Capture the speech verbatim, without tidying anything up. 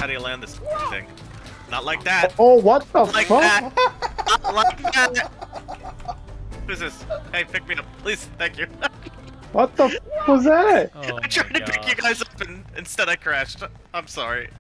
how do you land this thing? Not like that. Oh, what the like fuck? That. Not like that. Who's this? Hey, pick me up, please. Thank you. What the f was that? Oh I my tried to pick God. you guys up and instead I crashed. I'm sorry.